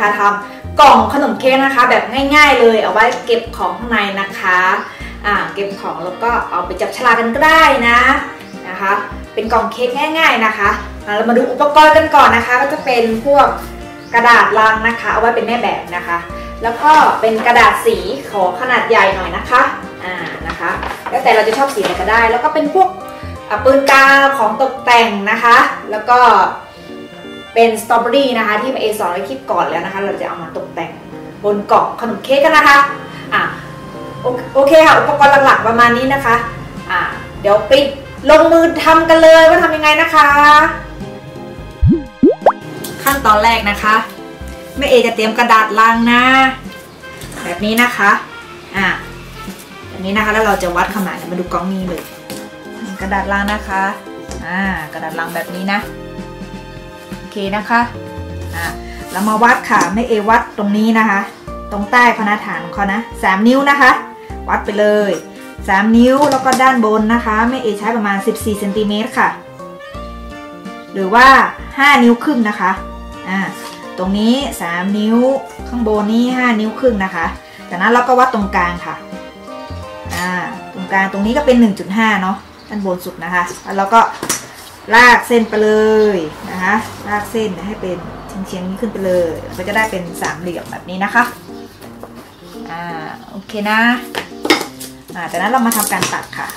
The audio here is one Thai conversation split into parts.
นะคะทำกล่องขนมเค้กนะคะแบบง่ายๆเลยเอาไว้เก็บของข้างในนะคะเก็บของแล้วก็เอาไปจับฉลากกันก็ได้นะคะเป็นกล่องเค้กง่ายๆนะคะเรามาดูอุปกรณ์กันก่อนนะคะก็จะเป็นพวกกระดาษลังนะคะเอาไว้เป็นแม่แบบนะคะแล้วก็เป็นกระดาษสีขอขนาดใหญ่หน่อยนะคะนะคะแล้วแต่เราจะชอบสีอะไรก็ได้แล้วก็เป็นพวกปืนกาวของตกแต่งนะคะแล้วก็เป็นสตรอเบอรี่นะคะที่เอสอนไว้คลิปก่อนแล้วนะคะเราจะเอามาตกแต่งบนกล่องขนมเค้กกันนะคะโอเคค่ะอุปกรณ์หลักๆประมาณนี้นะคะเดี๋ยวไปลงมือทำกันเลยว่าทำยังไงนะคะขั้นตอนแรกนะคะแม่เอจะเตรียมกระดาษลังนะแบบนี้นะคะแบบนี้นะคะแล้วเราจะวัดขนาดมาดูกล้องนี้เลยกระดาษลังนะคะกระดาษลังแบบนี้นะโอเคนะคะเรามาวัดค่ะแม่เอวัดตรงนี้นะคะตรงใต้พนักฐานของเขานะ3 นิ้วนะคะวัดไปเลย3 นิ้วแล้วก็ด้านบนนะคะแม่เอใช้ประมาณ14 เซนติเมตรค่ะหรือว่า5 นิ้วครึ่งนะคะตรงนี้3 นิ้วข้างบนนี้5 นิ้วครึ่งนะคะจากนั้นเราก็วัดตรงกลางค่ะตรงกลางตรงนี้ก็เป็น 1.5 เนาะด้านบนสุดนะคะแล้วเราก็ลากเส้นไปเลยนะคะลากเส้นให้เป็นเฉียงๆนี้ขึ้นไปเลยก็จะได้เป็น3 เหลี่ยมแบบนี้นะคะโอเคนะจากนั้นเรามาทำการตัดค่ะ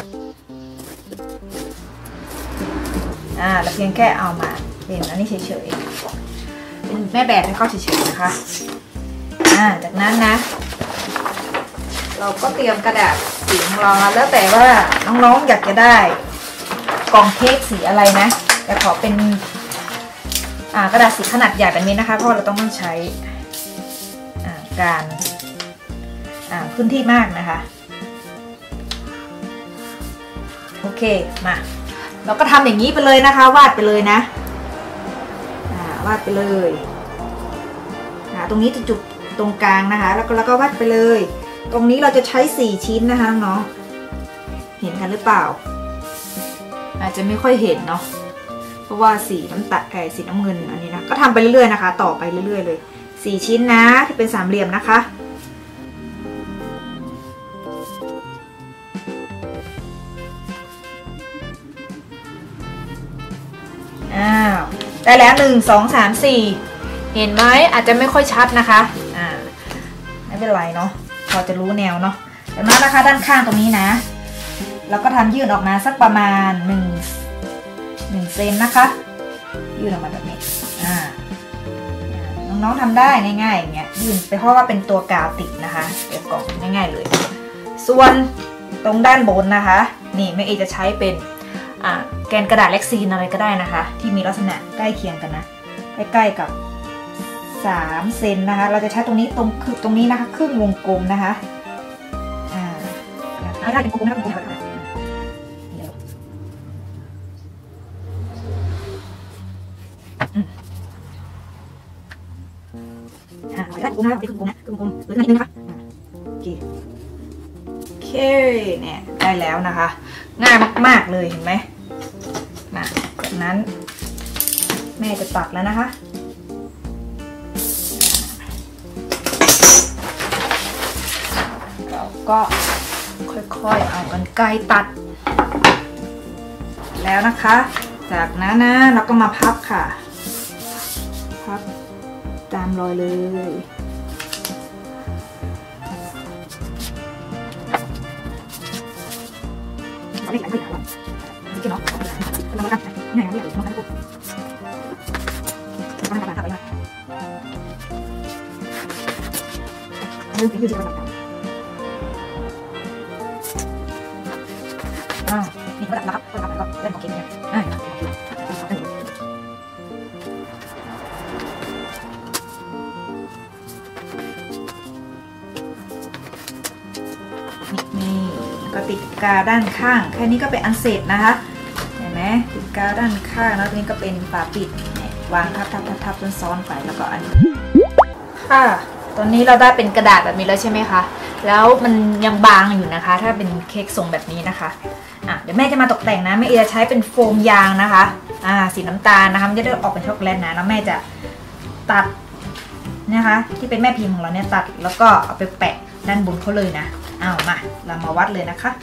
เราเพียงแค่เอามาเป็นอันนี้เฉยๆเป็นแม่แบบให้เข้าเฉยๆนะคะจากนั้นนะเราก็เตรียมกระดาษสีของเราแล้วแต่ว่าน้องๆอยากจะได้กล่องเค้กสีอะไรนะแต่ขอเป็นกระดาษสีขนาดใหญ่แบบนี้นะคะเพราะเราต้องใช้การพื้นที่มากนะคะโอเคมาเราก็ทำอย่างนี้ไปเลยนะคะวาดไปเลยนะวาดไปเลยตรงนี้จะจุดตรงกลางนะคะแล้วก็วาดไปเลยตรงนี้เราจะใช้4 ชิ้นนะคะน้องๆเห็นกันหรือเปล่าอาจจะไม่ค่อยเห็นเนาะเพราะว่าสีน้ำตาลสีน้ำเงินอันนี้นะก็ทำไปเรื่อยๆนะคะต่อไปเรื่อยๆเลย4 ชิ้นนะที่เป็น3 เหลี่ยมนะคะได้แล้ว1 2 3 4เห็นไหมอาจจะไม่ค่อยชัดนะคะไม่เป็นไรเนาะพอจะรู้แนวเนาะจากนั้นนะคะด้านข้างตรงนี้นะเราก็ทำยื่นออกมาสักประมาณ1 เซนนะคะยื่นออกมาแบบนี้น้องๆทำได้ง่ายๆอย่างเงี้ยยื่นไปเพราะว่าเป็นตัวกาวติดนะคะเดี๋ยวกล่องง่ายๆเลยส่วนตรงด้านบนนะคะนี่แม่เอจะใช้เป็นแกนกระดาษเล็กซีนอะไรก็ได้นะคะที่มีลักษณะใกล้เคียงกันนะใกล้ๆกับ3 เซนนะคะเราจะใช้ตรงนี้ตรงนี้นะคะครึ่งวงกลมนะคะไม่ได้เป็นวงกลมนะวงกลมแบบไม่ได้วงกลมนะเป็นครึ่งวงนะครึ่งวงหรือนิดนึงนะคะโอเคเนี่ยได้แล้วนะคะง่ายมากๆเลยเห็นไหมจากนั้นแม่จะตัดแล้วนะคะเราก็ค่อยๆเอากรรไกรตัดแล้วนะคะจากนั้นนะเราก็มาพับค่ะพับตามรอยเลยไม่ใช่เนาะเราทำง่ายๆเลยน้องๆทุกคนทำไปเลยยืดไปก่อนนี่ก็ดับนะครับก็เล่นของเก่งเนี่ยนี่ก็ติดกาวด้านข้างแค่นี้ก็เป็นอันเสร็จนะคะเห็นไหมติดกาวด้านข้างแล้วตรงนี้ก็เป็นฝาปิดวางทับซ้อนๆไปแล้วก็อันนี้ค่ะตอนนี้เราได้เป็นกระดาษแบบนี้แล้วใช่ไหมคะแล้วมันยังบางอยู่นะคะถ้าเป็นเค้กทรงแบบนี้นะคะเดี๋ยวแม่จะมาตกแต่งนะแม่จะใช้เป็นโฟมยางนะคะสีน้ำตาลนะคะมันจะได้ออกเป็นช็อกโกแลตนะแล้วแม่จะตัดนะคะที่เป็นแม่พิมพ์ของเราเนี่ยตัดแล้วก็เอาไปแปะด้านบนเขาเลยนะเอามาเรามาวัดเลยนะคะ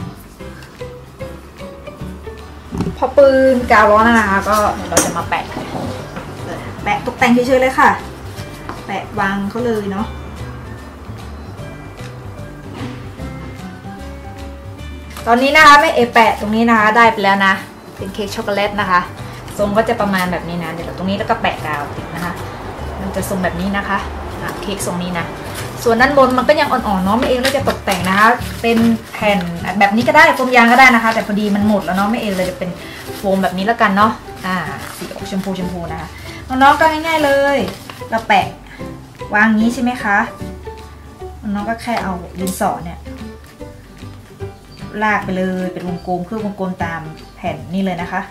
พอปืนกาวร้อนนะคะก็เดี๋ยวเราจะมาแปะตกแต่งเฉยๆเลยค่ะแปะวางเขาเลยเนาะตอนนี้นะคะแม่เอแปะตรงนี้นะคะได้ไปแล้วนะเป็นเค้กช็อกโกแลตนะคะทรงก็จะประมาณแบบนี้นะเดี๋ยวตรงนี้แล้วก็แปะกาวติดนะคะมันจะทรงแบบนี้นะคะเค้กทรงนี้นะส่วนด้านบนมันก็ยังอ่อนๆเนาะแม่เอเราจะตกแต่งนะคะเป็นแผ่นแบบนี้ก็ได้โฟมยางก็ได้นะคะแต่พอดีมันหมดแล้วเนาะแม่เอเลยจะเป็นโฟมแบบนี้แล้วกันเนาะสีออกชมพูนะคะน้องๆก็ง่ายๆเลยเราแปะวางงี้ใช่ไหมคะน้องก็แค่เอาดินสอเนี่ยลากไปเลยเป็นวงกลมคือวงกลมตามแผ่นนี่เลยนะคะ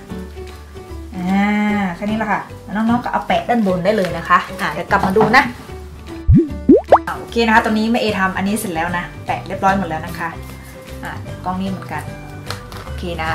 แค่นี้แหละค่ะน้องๆก็เอาแปะด้านบนได้เลยนะคะเดี๋ยวกลับมาดูนะโอเคนะคะตอนนี้แม่เอทำอันนี้เสร็จแล้วนะแปะเรียบร้อยหมดแล้วนะคะกล้องนี้เหมือนกันโอเคนะ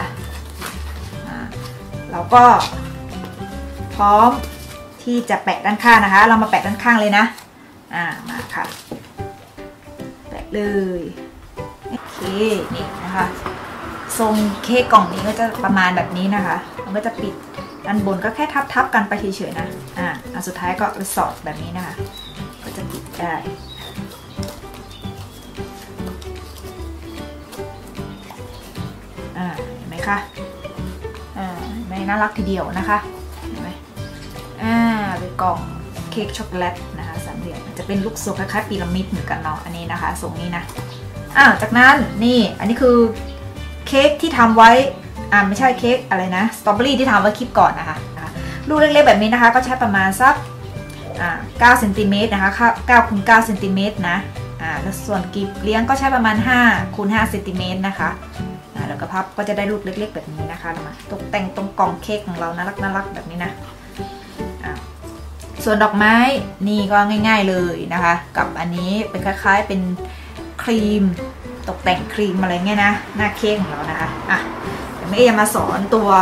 เราก็พร้อมที่จะแปะด้านข้างนะคะเรามาแปะด้านข้างเลยนะมาค่ะแปะเลยโอเคนี่นะคะทรงเค้กกล่องนี้ก็จะประมาณแบบนี้นะคะมันก็จะปิดด้านบนก็แค่ทับกันไปเฉยๆนะอันสุดท้ายก็สอดแบบนี้นะคะก็จะปิดได้เห็นไหมคะไม่น่ารักทีเดียวนะคะเห็นไหมเป็นกล่องเค้กช็อกโกแลตนะคะสามเหลี่ยมจะเป็นลูกทรงคล้ายๆพีระมิดเหมือนกันเนาะอันนี้นะคะทรงนี้นะจากนั้นนี่อันนี้คือเค้กที่ทำไว้ไม่ใช่เค้กอะไรนะสตรอเบอรี่ที่ทำไว้คลิปก่อนนะคะลูกเล็กๆแบบนี้นะคะก็ใช้ประมาณสัก9เซนติเมตรนะคะ9คูณ9เซนติเมตรนะแล้วส่วนกลีบเลี้ยงก็ใช้ประมาณ5คูณ5เซนติเมตรนะคะแล้วก็พับก็จะได้ลูกเล็กๆแบบนี้นะคะมาตกแต่งตรงกล่องเค้กของเราน่ารักแบบนี้นะส่วนดอกไม้นี่ก็ง่ายๆเลยนะคะกับอันนี้เป็นคล้ายๆเป็นครีมตกแต่งครีมอะไรเงี้ยนะหน้าเค้กของเรานะคะเดี๋ยวแม่จะมาสอน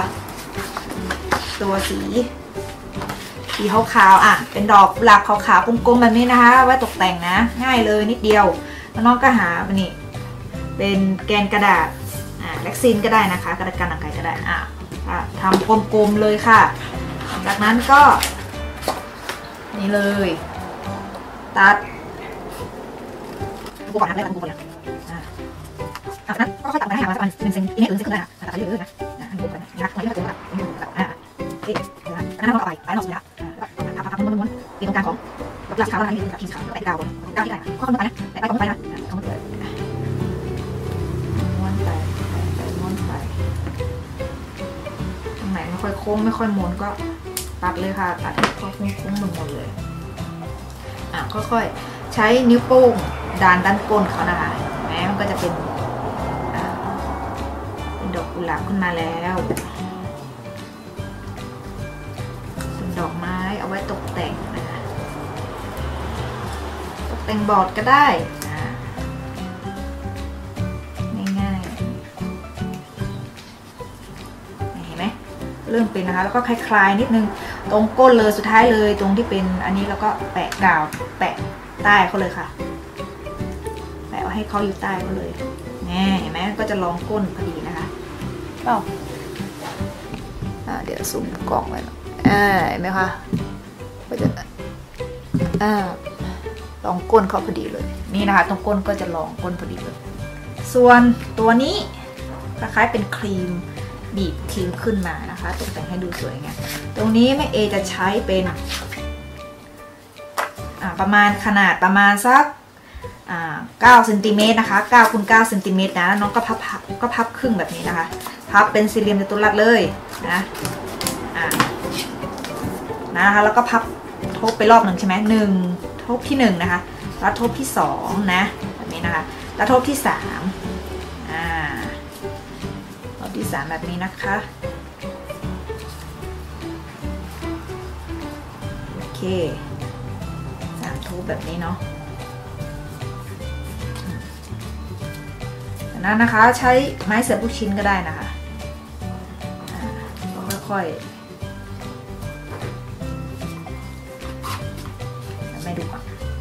ตัวสีขาวๆเป็นดอกกุหลาบขาวๆกลมๆแบบนี้นะคะไว้ตกแต่งนะง่ายเลยนิดเดียวน้องก็หาอันนี้เป็นแกนกระดาษแล็กซินก็ได้นะคะกระดาษกันหนังไก่ก็ได้ทำกลมๆเลยค่ะจากนั้นก็นี่เลยตัดกูก่อนนะได้ตัดกูก่อนเลยนั้นก็ค่อยตัดมาให้ประมาณ1 เซนติเมตรหรือ1 เซนติเมตรตัดไปเรื่อยๆนะอันนี้นะนะคะตอนนี้ก็จะตัดอันนั้นเราเอาไปหน่อยสุดละพับม้วนๆตีตรงกลางของดอกกุหลาบขาวแล้วนี่คือขีดขาวแตะกาวบนกาวที่ไหนข้อมือไปนะแตะไปข้อมือไปนะข้อมือม้วนไปม้วนไปตรงไหนไม่ค่อยโค้งไม่ค่อยม้วนก็ตัดเลยค่ะตัดให้เขาโค้งหมดเลยค่อยๆใช้นิ้วโป้งด้านก้นเขานะคะแม้มันก็จะเป็นดอกกุหลาบขึ้นมาแล้วเป็นดอกไม้เอาไว้ตกแต่งนะคะตกแต่งบอร์ดก็ได้ง่ายๆเห็นไหมเริ่มเป็นนะคะแล้วก็คลายๆนิดนึงตรงก้นเลยสุดท้ายเลยตรงที่เป็นอันนี้แล้วก็แปะกาวแปะใต้เขาเลยค่ะแปะให้เขาอยู่ใต้เขาเลยนี่เห็นไหมก็จะรองก้นพอดีนะคะเดี๋ยวซูมกล่องไว้เห็นไหมคะก็จะรองก้นเขาพอดีเลยนี่นะคะตรงก้นก็จะรองก้นพอดีเลยส่วนตัวนี้คล้ายๆเป็นครีมบีบครีมขึ้นมานะคะตกแต่งให้ดูสวยไงตรงนี้แม่เอจะใช้เป็นประมาณขนาดประมาณสัก9 เซนติเมตรนะคะ9คูณ9 เซนติเมตรนะน้องก็พับครึ่งแบบนี้นะคะพับเป็นสี่เหลี่ยมจัตุรัสเลยนะคะแล้วก็พับทบไปรอบหนึ่งใช่ไหมทบที่1นะคะแล้วทบที่2นะแบบนี้นะคะแล้วทบที่3ทบที่3แบบนี้นะคะโอเค3ทบแบบนี้เนาะนั้นนะคะใช้ไม้เสียบลูกชิ้นก็ได้นะคะค่อยๆไม่ดูก่อน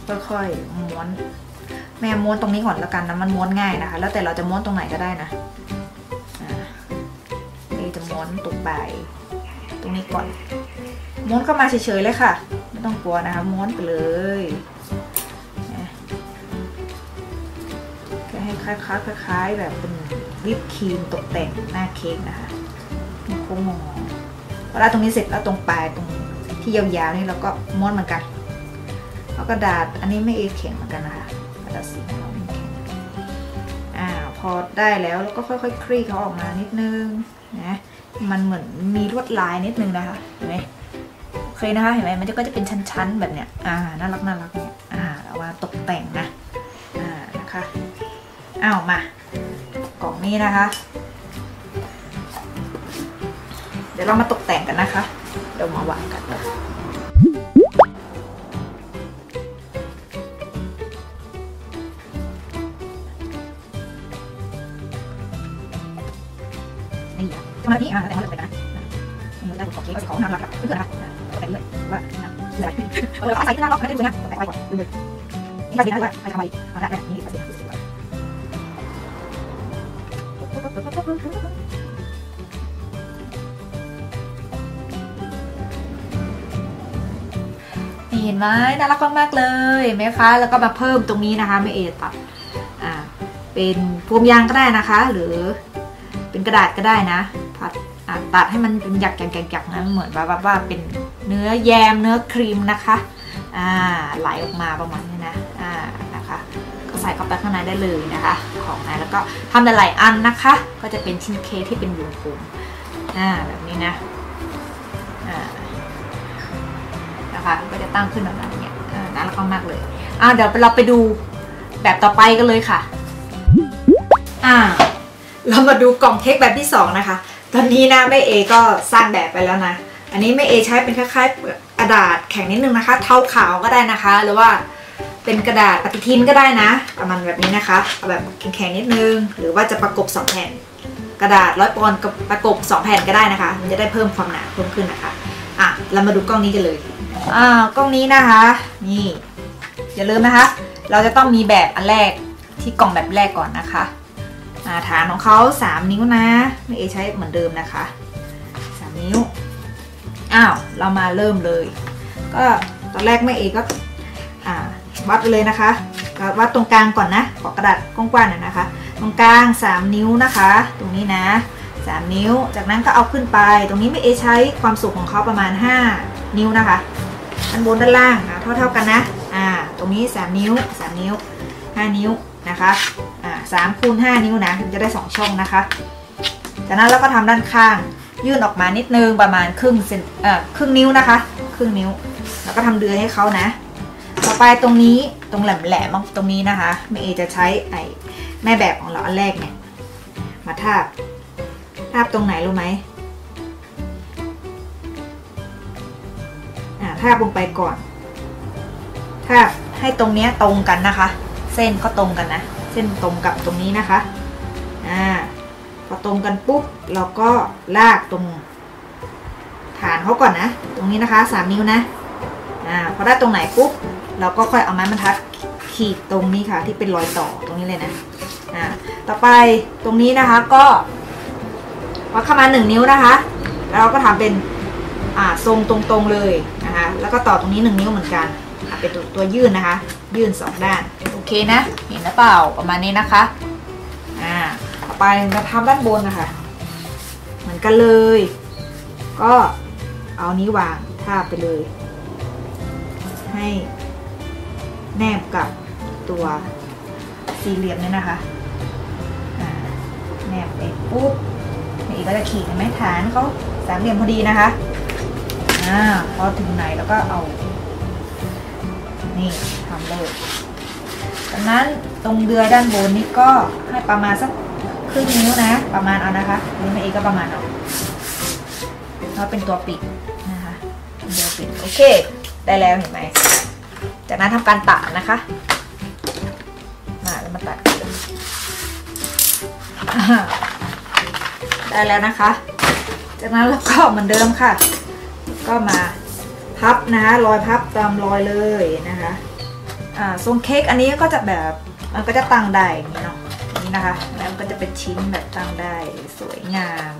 ค่อยๆม้วนแม่ม้วนตรงนี้ก่อนแล้วกันนะมันม้วนง่ายนะคะแล้วแต่เราจะม้วนตรงไหนก็ได้นะจะม้วนตรงปลายตรงนี้ก่อนม้วนเข้ามาเฉยๆเลยค่ะไม่ต้องกลัวนะคะม้วนไปเลยให้คล้ายๆแบบเป็นวิปครีมตกแต่งหน้าเค้กนะคะโค้งงอพอได้ตรงนี้เสร็จแล้วตรงปลายตรงที่ยาวๆนี่เราก็ม้วนเหมือนกันเอากระดาษอันนี้ไม่แข็งเหมือนกันนะคะกระดาษสีเราไม่แข็งพอได้แล้วเราก็ค่อยๆคลี่เขาออกมานิดนึงนะมันเหมือนมีลวดลายนิดนึงนะคะเห็นไหมโอเคนะคะเห็นไหมมันก็จะเป็นชั้นๆแบบเนี้ยน่ารักเนี่ยเอามาตกแต่งนะนะคะมากล่องนี้นะคะเดี๋ยวเรามาตกแต่งกันนะคะเดี๋ยวมาวางกันนี่จะมาที่แต่เขาเลยนะนี่ได้ของเค้กก็จะของน่ารักเพื่อนนะคะตกแต่งเลยว่าใส่ที่น่ารักนะดูนะแต่ไปก่อนดูเลยนี่ใส่ที่น่ารักไปทำอะไรเอาละนี่ใส่เห็นไหมน่ารักมากๆเลยไหมคะแล้วก็มาเพิ่มตรงนี้นะคะแม่เอตัดเป็นพวงยางก็ได้นะคะหรือเป็นกระดาษก็ได้นะตัดให้มันเป็นหยักๆนั้นเหมือนว่าเป็นเนื้อแยมเนื้อครีมนะคะไหลออกมาประมาณนี้นะนะคะก็ใส่เข้าไปข้างในได้เลยนะคะของนะแล้วก็ทำหลายอันนะคะก็จะเป็นชิ้นเค้กที่เป็นวงกลมแบบนี้นะนะคะก็จะตั้งขึ้นแบบนี้น่ารักมากเลยเดี๋ยวเราไปดูแบบต่อไปกันเลยค่ะเรามาดูกล่องเค้กแบบที่2นะคะตอนนี้นะแม่เอก็สร้างแบบไปแล้วนะอันนี้แม่เอใช้เป็นคล้ายๆกระดาษแข็งนิดนึงนะคะเทาขาวก็ได้นะคะหรือว่าเป็นกระดาษปฏิทินก็ได้นะประมาณแบบนี้นะคะเอาแบบแข็งๆนิดนึงหรือว่าจะประกบ2แผ่นกระดาษ100 ปอนด์กับประกบ2แผ่นก็ได้นะคะมันจะได้เพิ่มความหนาเพิ่มขึ้นนะคะเรามาดูกล้องนี้กันเลยกล้องนี้นะคะนี่อย่าลืมนะคะเราจะต้องมีแบบอันแรกที่กล่องแบบแรกก่อนนะคะฐานของเขา3 นิ้วนะแม่เอใช้เหมือนเดิมนะคะ3 นิ้วเรามาเริ่มเลยก็ตอนแรกแม่เอก็วัดไปเลยนะคะวัดตรงกลางก่อนนะขอกระดาษกว้างๆหน่อยนะคะตรงกลาง3 นิ้วนะคะตรงนี้นะ3 นิ้วจากนั้นก็เอาขึ้นไปตรงนี้แม่เอใช้ความสูงของเขาประมาณ5 นิ้วนะคะด้านบนด้านล่างเท่ากันนะตรงนี้3 นิ้ว3 นิ้ว5 นิ้วนะคะ3 คูณ 5 นิ้วนะมันจะได้2 ช่องนะคะจากนั้นเราก็ทำด้านข้างยื่นออกมานิดนึงประมาณครึ่งนิ้วนะคะครึ่งนิ้วแล้วก็ทำเดือยให้เขานะต่อไปตรงนี้ตรงแหลมๆตรงนี้นะคะแม่เอจะใช้แม่แบบของเราอันแรกเนี่ยมาทาบตรงไหนรู้ไหมทาบลงไปก่อนทาบให้ตรงนี้ตรงกันนะคะเส้นก็ตรงกันนะเส้นตรงกับตรงนี้นะคะพอตรงกันปุ๊บเราก็ลากตรงฐานเขาก่อนนะตรงนี้นะคะ3 นิ้วนะพอได้ตรงไหนปุ๊บเราก็ค่อยเอาไม้บรรทัดขีดตรงนี้ค่ะที่เป็นรอยต่อตรงนี้เลยนะต่อไปตรงนี้นะคะก็วัดเข้ามา1 นิ้วนะคะแล้วเราก็ทำเป็นทรงตรงๆเลยนะคะแล้วก็ต่อตรงนี้1 นิ้วเหมือนกันเป็นตัวยื่นนะคะยื่น2 ด้านโอเคนะเห็นหรือเปล่าประมาณนี้นะคะต่อไปเราทำด้านบนนะคะเหมือนกันเลยก็เอานี้วางทาบไปเลยให้แนบกับตัวสี่เหลี่ยมนี่นะคะแนบไปปุ๊บนี่ก็จะขีดเห็นไหมฐานเขา3 เหลี่ยมพอดีนะคะพอถึงไหนแล้วก็เอานี่ทำเลยจากนั้นตรงเดือยด้านบนนี้ก็ให้ประมาณสักครึ่งนิ้วนะประมาณเอานะคะนี่แม่เอก็ประมาณเอาแล้วเป็นตัวปิดนะคะเป็นตัวปิดโอเคได้แล้วเห็นไหมจากนั้นทำการตัดนะคะแล้วมาตัดได้แล้วนะคะจากนั้นเราก็เหมือนเดิมค่ะก็มาพับนะคะรอยพับตามรอยเลยนะคะทรงเค้กอันนี้ก็จะแบบมันก็จะตั้งได้อย่างนี้เนาะนี่นะคะแล้วก็จะเป็นชิ้นแบบตั้งได้สวยงาม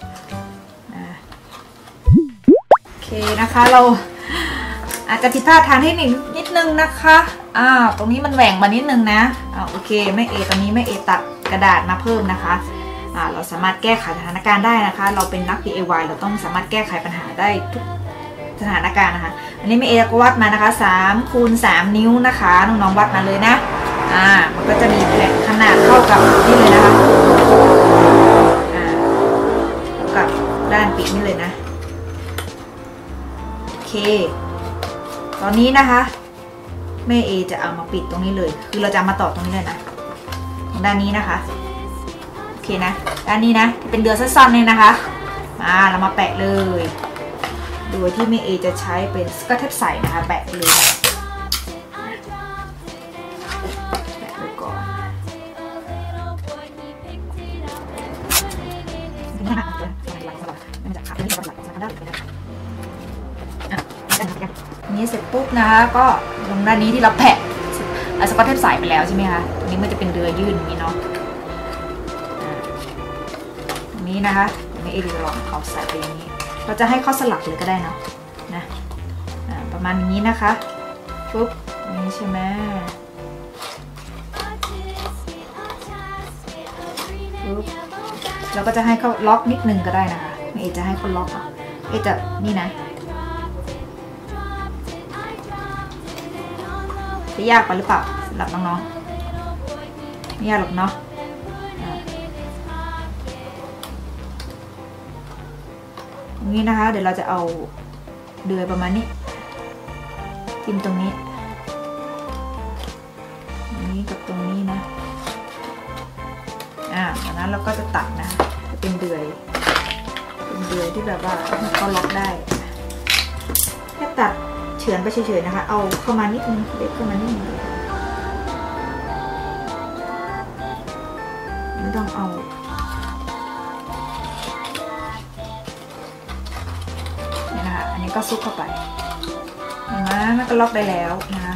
โอเคนะคะเราอาจจะผิดพลาดทางเทคนิคนิดนึงนะคะตรงนี้มันแหว่งมานิดนึงนะโอเคแม่เอตอนนี้แม่เอตัดกระดาษมาเพิ่มนะคะเราสามารถแก้ไขสถานการณ์ได้นะคะเราเป็นนัก DIY เราต้องสามารถแก้ไขปัญหาได้ทุกสถานการณ์นะคะอันนี้แม่เอก็วัดมานะคะ3 คูณ 3 นิ้วนะคะน้องๆวัดมาเลยนะมันก็จะมีแผ่นขนาดเท่ากับนี่เลยนะคะเท่ากับด้านปีกนี่เลยนะโอเคตอนนี้นะคะแม่เอจะเอามาปิดตรงนี้เลยคือเราจะมาต่อตรงนี้เลยนะด้านนี้นะคะโอเคนะด้านนี้นะที่เป็นเดือยสั้นๆเนี่ยนะคะเรามาแปะเลยโดยที่แม่เอจะใช้เป็นสกอตเทปใสนะคะแปะเลยแปะเลยก่อนนี้เสร็จปุ๊บนะคะก็ตรงด้านนี้ที่เราแปะสกอตเทปใสไปแล้วใช่ไหมคะตรงนี้มันจะเป็นเดือยยื่นอย่างนี้เนาะตรงนี้นะคะไม่เอจะลองเอาใส่ไปอย่างนี้เราจะให้เข้าสลักเลยก็ได้เนาะนะประมาณนี้นะคะปุ๊บนี้ใช่ไหมปุ๊บเราก็จะให้เขาล็อกนิดนึงก็ได้นะคะไม่เอจะให้เขาล็อกเอจะนี่นะจะยากไปหรือเปล่าสำหรับน้องๆไม่ยากหรอกเนาะตรงนี้นะคะเดี๋ยวเราจะเอาเดือยประมาณนี้ทิ่มตรงนี้กับตรงนี้นะจากนั้นเราก็จะตัดนะจะเป็นเดือยที่แบบว่าเขาล็อกได้แค่ตัดเฉือนไปเฉยๆนะคะเอาเข้ามานิดนึงเล็กเข้ามานิดนึงไม่ต้องเอาเนี่ยนะคะอันนี้ก็ซุกเข้าไปเห็นไหมมันก็ล็อกได้แล้วนะคะ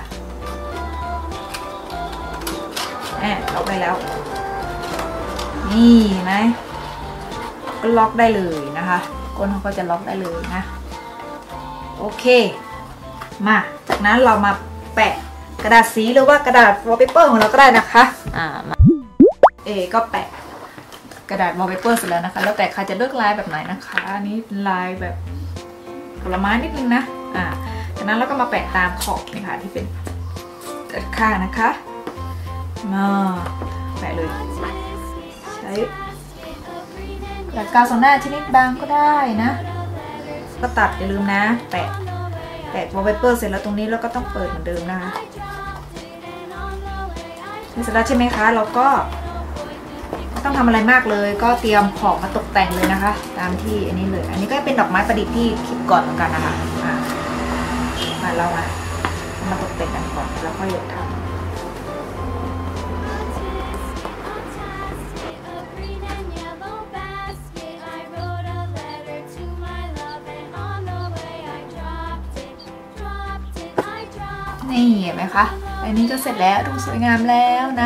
ล็อกได้แล้วนี่เห็นไหมก็ล็อกได้เลยนะคะก้นเขาก็จะล็อกได้เลยนะโอเคมาจากนั้นเรามาแปะกระดาษสีหรือว่ากระดาษวอลเปเปอร์ของเราก็ได้นะคะก็แปะกระดาษวอลเปเปอร์เสร็จแล้วนะคะแล้วแต่ใครจะเลือกลายแบบไหนนะคะอันนี้เป็นลายแบบผลไม้นิดนึงนะจากนั้นเราก็มาแปะตามขอบนี่ค่ะที่เป็นด้านข้างนะคะมาแปะเลยใช้กระดาษกาวสองหน้าชนิดบางก็ได้นะก็ตัดอย่าลืมนะแปะวอลเปเปอร์เสร็จแล้วตรงนี้เราก็ต้องเปิดเหมือนเดิมนะคะเสร็จแล้วใช่ไหมคะเราก็ไม่ต้องทำอะไรมากเลยก็เตรียมของมาตกแต่งเลยนะคะตามที่อันนี้เลยอันนี้ก็เป็นดอกไม้ประดิษฐ์ที่คิดก่อนเหมือนกันนะคะเรามาตกแต่งกันก่อนแล้วก็หยุดทำนี่เห็นไหมคะอันนี้ก็เสร็จแล้วดูสวยงามแล้วนะ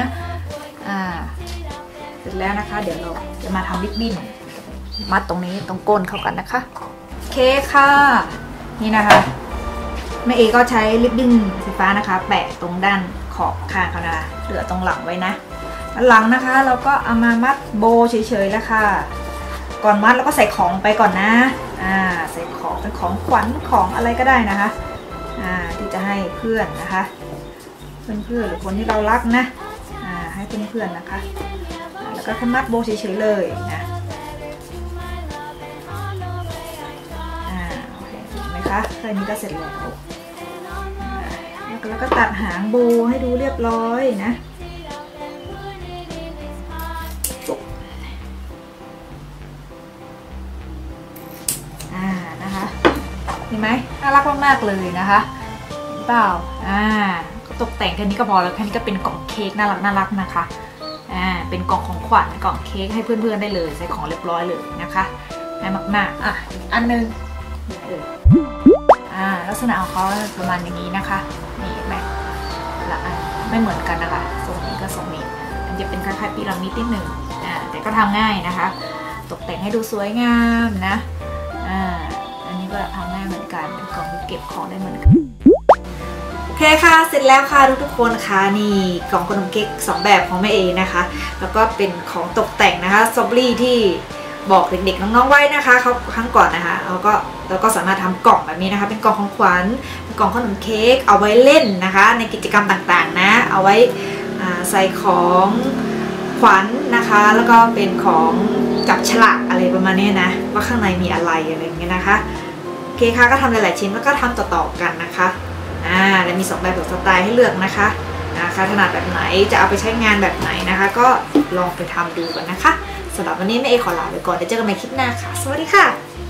เสร็จแล้วนะคะเดี๋ยวเราจะมาทำริบบิ้นมัดตรงนี้ตรงก้นเข้ากันนะคะโอเคค่ะนี่นะคะแม่เอก็ใช้ริบบิ้นสีฟ้านะคะแปะตรงด้านขอบข้างเขานะเหลือตรงหลังไว้นะหลังนะคะเราก็เอามามัดโบเฉยๆแล้วค่ะก่อนมัดเราก็ใส่ของไปก่อนนะใส่ของเป็นของขวัญของอะไรก็ได้นะคะที่จะให้เพื่อนนะคะเพื่อนหรือคนที่เรารักนะให้เพื่อนๆนะคะแล้วก็มัดโบเฉยๆเลยนะโอเคเห็นไหมคะแค่นี้ก็เสร็จแล้วแล้วก็ตัดหางโบให้ดูเรียบร้อยนะนะคะเห็นไหมน่ารักมากๆเลยนะคะเปล่าตกแต่งแค่นี้ก็พอแล้วแค่นี้ก็เป็นกล่องเค้กน่ารักนะคะเป็นกล่องของขวัญกล่องเค้กให้เพื่อนๆได้เลยใส่ของเรียบร้อยเลยนะคะง่ายมากๆอันนึงลักษณะของเขาประมาณอย่างนี้นะคะนี่เห็นไหมละอันไม่เหมือนกันนะคะทรงนี้ก็ทรงนี้มันจะเป็นคล้ายๆพีระมิดนิดหนึ่งแต่ก็ทำง่ายนะคะ ตกแต่งให้ดูสวยงามนะอันนี้ก็ทำง่ายเหมือนกันเป็นกล่องที่เก็บของได้เหมือนกันโอเคค่ะเสร็จแล้วค่ะทุกคนค่ะนี่กล่องขนมเค้ก2แบบของแม่เอนะคะแล้วก็เป็นของตกแต่งนะคะสตรอเบอรี่ที่บอกเด็กๆน้องๆไว้นะคะเขาครั้งก่อนนะคะแล้วก็สามารถทำกล่องแบบนี้นะคะเป็นกล่องของขวัญเป็นกล่องขนมเค้กเอาไว้เล่นนะคะในกิจกรรมต่างๆนะเอาไว้ใส่ของขวัญนะคะแล้วก็เป็นของจับฉลากอะไรประมาณนี้นะว่าข้างในมีอะไรอะไรอย่างเงี้ยนะคะโอเคค่ะก็ทำหลายๆชิ้นแล้วก็ทำต่อๆกันนะคะแล้วมี2แบบ2สไตล์ให้เลือกนะคะถนัดแบบไหนจะเอาไปใช้งานแบบไหนนะคะก็ลองไปทำดูกันนะคะสำหรับวันนี้แม่เอขอลาไปก่อนเดี๋ยวเจอกันใหม่คลิปหน้าค่ะสวัสดีค่ะ